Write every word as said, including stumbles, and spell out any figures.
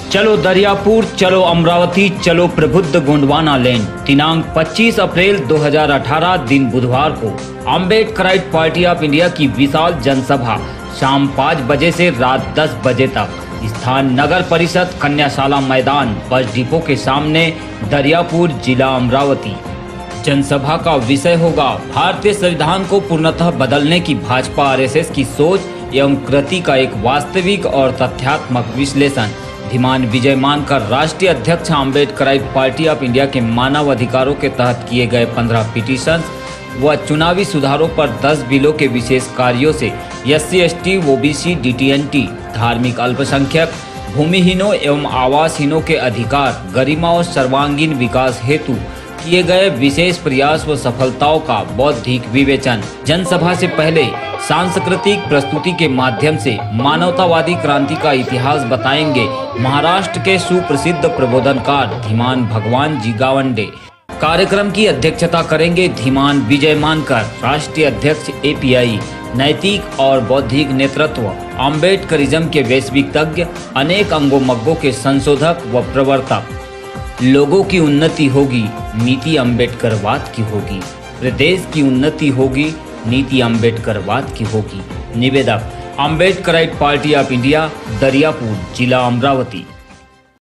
चलो दरियापुर, चलो अमरावती, चलो प्रबुद्ध गोंडवाना लैंड। दिनांक पच्चीस अप्रैल दो हज़ार अठारह दिन बुधवार को अम्बेडकराइट पार्टी ऑफ इंडिया की विशाल जनसभा शाम पाँच बजे से रात दस बजे तक स्थान नगर परिषद कन्याशाला मैदान बस डिपो के सामने, दरियापुर, जिला अमरावती। जनसभा का विषय होगा भारतीय संविधान को पूर्णतः बदलने की भाजपा आरएसएस की सोच एवं कृति का एक वास्तविक और तथ्यात्मक विश्लेषण। धीमान विजय मानकर राष्ट्रीय अध्यक्ष अम्बेडकराइट पार्टी ऑफ इंडिया के मानव अधिकारों के तहत किए गए पंद्रह पिटीशन व चुनावी सुधारों पर दस बिलों के विशेष कार्यों से S C S T, OBC, DTNT, धार्मिक अल्पसंख्यक, भूमिहीनों एवं आवासहीनों के अधिकार, गरिमा और सर्वांगीण विकास हेतु किए गए विशेष प्रयास व सफलताओं का बौद्धिक विवेचन। जनसभा से पहले सांस्कृतिक प्रस्तुति के माध्यम से मानवतावादी क्रांति का इतिहास बताएंगे महाराष्ट्र के सुप्रसिद्ध प्रबोधनकार धीमान भगवान जी गावंडे। कार्यक्रम की अध्यक्षता करेंगे धीमान विजय मानकर, राष्ट्रीय अध्यक्ष ए पी आई। नैतिक और बौद्धिक नेतृत्व, अम्बेडकरिज्म के वैश्विक तज्ञ, अनेक अंगों मग्गों के संशोधक व प्रवर्तक। लोगों की उन्नति होगी, नीति अम्बेडकरवाद की होगी। प्रदेश की उन्नति होगी, नीति अम्बेडकरवाद की होगी। निवेदक, Ambedkarite party of India, Dariyapur, जिला अमरावती।